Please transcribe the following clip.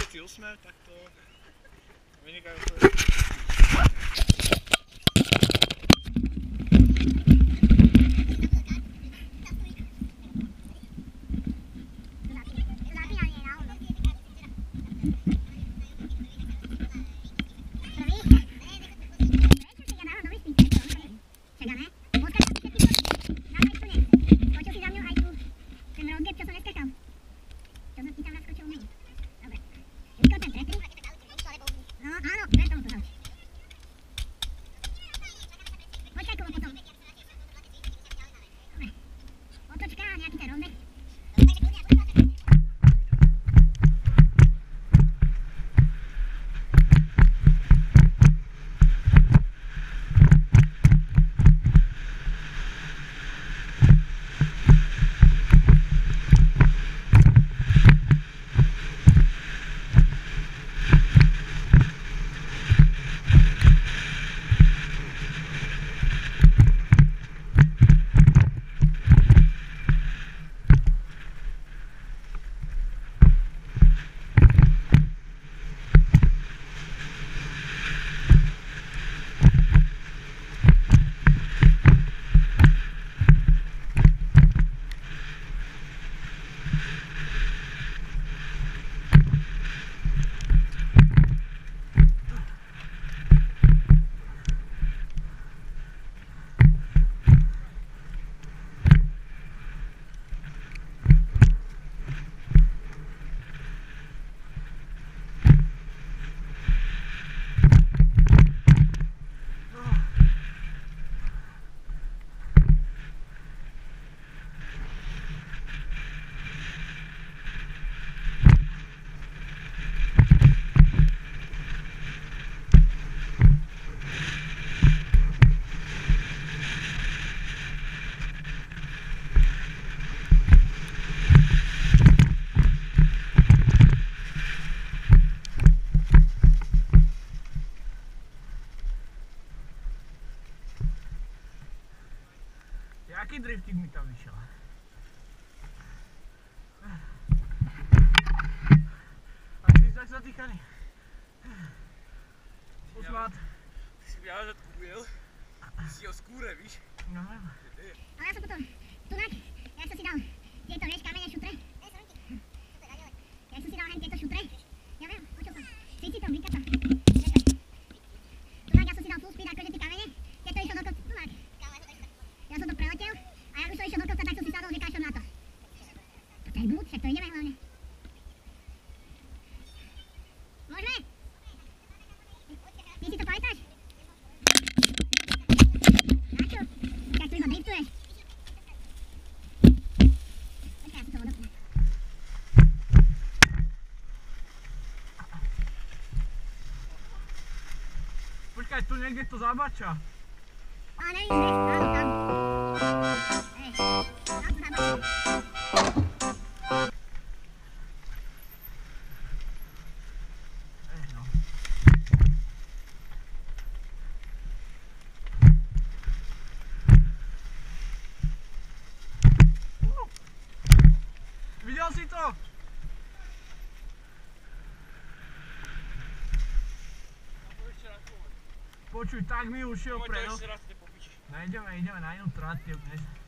čistý úsmev, tak to vynikajú. Jaký drifting mi tam vyšiel? A ty si tak zatýchaný? Usmát. Ty si viac odkúpil, ty si ho skúre, víš? No. Ale ja som potom tunak, jak som si dal tieto, vieš, kamene šutre. Jak som si dal hen tieto šutre. Ja viem, počul som. Cíti to, blíka to. Tunak, ja som si dal full speed, akože tie kamene, keď to išlo do kopca, tunak. Ja som to preletel a jak už to išlo do kopca, tak som si sadol, že kašlem na to. To je blúd, však to ideme hlavne. Môžeme? Ty si to pamätáš? Na čo? Tak tu iba driftuješ. Počkaj, ja si to odopnem. Počkaj, tu niekde to zabača. A nevidíš, áno, tam. Hej, tam to zabača. No. Videl si to? Počuj, tak mi ušiel prenos. Ešte raz te popíči. No ideme na inú trať.